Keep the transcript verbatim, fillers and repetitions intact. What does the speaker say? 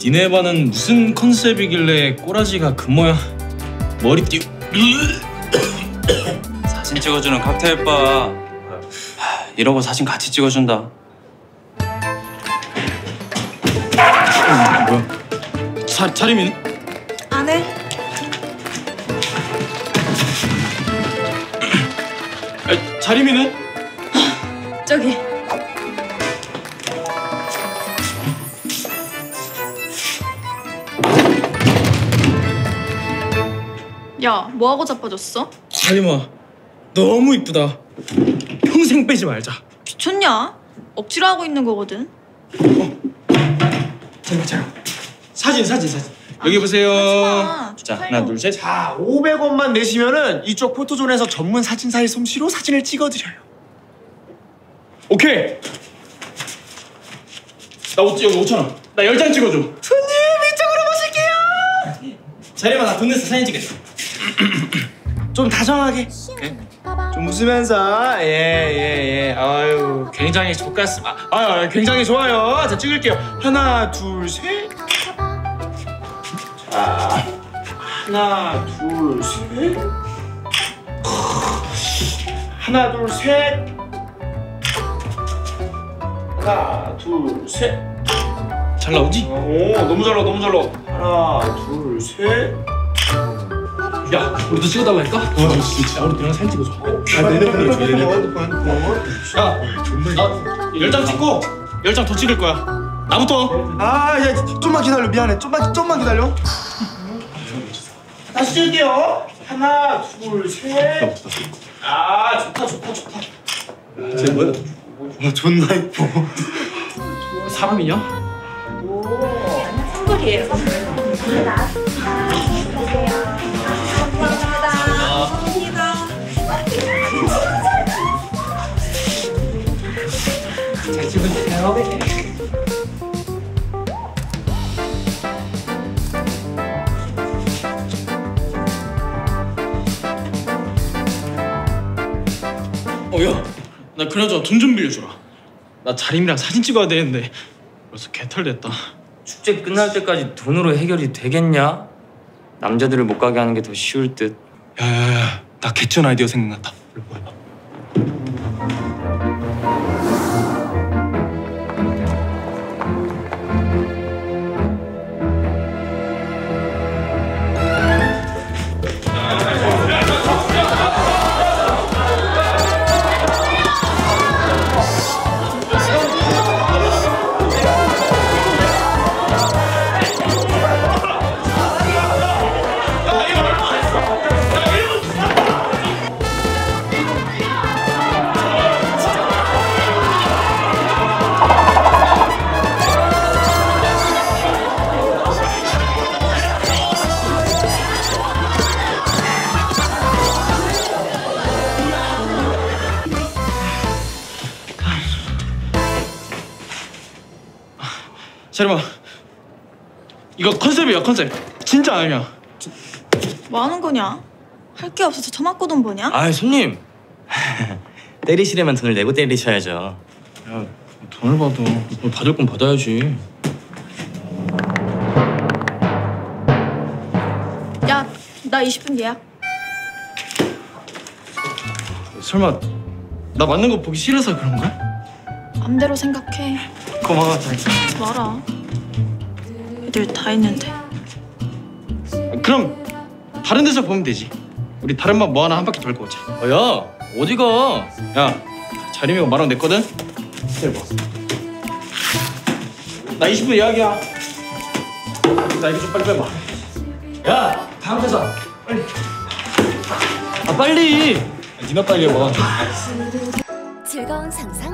니네 반은 무슨 컨셉이길래 꼬라지가 그 모양? 머리띠. 사진 찍어주는 칵테일 바. 이러고 사진 같이 찍어준다. 어, 뭐야? 자, 자리민? 안 해. 아, 자리민은? 저기. 야, 뭐하고 자빠졌어? 자리마, 너무 이쁘다. 평생 빼지 말자. 미쳤냐? 억지로 하고 있는 거거든. 어. 잠깐 잠깐. 사진 사진 사진. 아, 여기 보세요. 하지마. 자, 하나 둘 셋. 자, 오백 원만 내시면은 이쪽 포토존에서 전문 사진사의 솜씨로 사진을 찍어드려요. 오케이. 나 오, 여기 오천 원. 나 열 장 찍어줘. 손님, 이쪽으로 모실게요. 자리마, 나 돈 내서 사진 찍겠어. 좀 다정하게. 오케이. 좀 웃으면서. 예, 예, 예. 아유, 굉장히 좋겠습니다. 아유, 굉장히 좋아요. 자, 찍을게요. 하나, 둘, 셋. 자, 하나, 둘, 셋. 하나, 둘, 셋. 하나, 둘, 셋. 잘 나오지? 오, 너무 잘 나와, 너무 잘 나와. 하나, 둘, 셋. 야, 우리도 찍어달라니까? 어, 진짜. 야, 우리 너랑 사진 찍어줘. 아, 내 핸드폰, 핸드폰, 핸드폰. 야, 나 열 장 찍고 열 장 더 찍을 거야. 나부터. 아, 야, 좀만 기다려. 미안해. 좀만, 좀만 기다려. 다시 찍을게요. 하나, 둘, 셋. 아, 좋다, 좋다, 좋다. 쟤 뭐야? 와, 존나 이뻐. 사람이냐? 선물이에요, 선물. 잘 찍으세요. 어, 야, 나 그나저나 돈 좀 빌려줘라. 나 자림이랑 사진 찍어야 되는데 벌써 개털됐다. 축제 끝날 때까지 돈으로 해결이 되겠냐? 남자들을 못 가게 하는 게 더 쉬울 듯. 야야야, 나 개쩐 아이디어 생각났다. 일로 와봐. 자리마, 이거 컨셉이야, 컨셉. 진짜 아니야. 뭐 하는 거냐? 할 게 없어서 처맞고 돈 버냐? 아, 손님. 때리시려면 돈을 내고 때리셔야죠. 야, 돈을 받아. 너 받을 건 받아야지. 야, 나 이십 분 예약. 설마 나 맞는 거 보기 싫어서 그런 거야? 맘대로 생각해. 고마워, 자기. 하지 마라. 애들 다 있는데. 그럼 다른 데서 보면 되지. 우리 다른 밥 뭐 하나 한 바퀴 돌고 오자. 어, 야, 어디가? 야, 자림이가 말하면 냈거든? 기다려봐. 나 이십 분 예약이야. 나 이거 좀 빨리 빼봐. 야, 다음 회사. 빨리. 아, 빨리. 니나 빨리 해봐. 즐거운 상상